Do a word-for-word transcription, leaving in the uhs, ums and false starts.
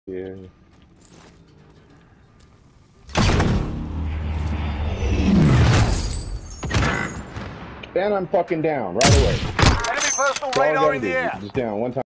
Yeah. And I'm fucking down right away. Enemy personal That's all I radar gotta in do. the air. Just down one time.